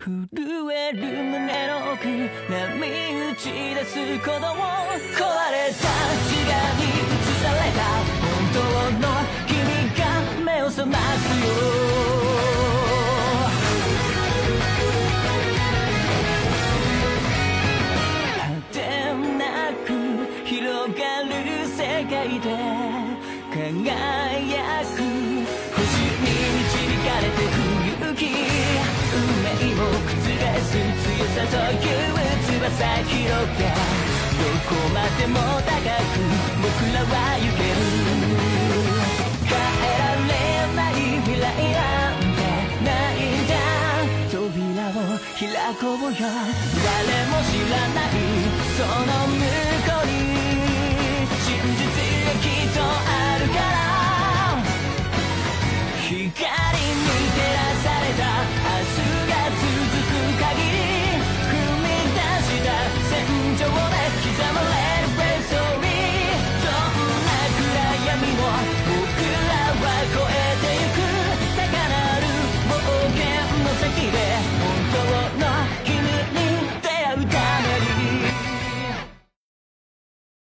震える胸の奥波打ち出す鼓動、壊れた血がに映された本当の君が目を覚ますよ。果てなく広がる世界で輝く星に導かれて不行き、運命を覆す強さという翼広げ、どこまでも高く僕らは行ける。変えられない未来なんてないんだ、扉を開こうよ。誰も知らないその向こうに真実がきっとあるから、光に照らされた明日が続く限り、踏み出した戦場で刻む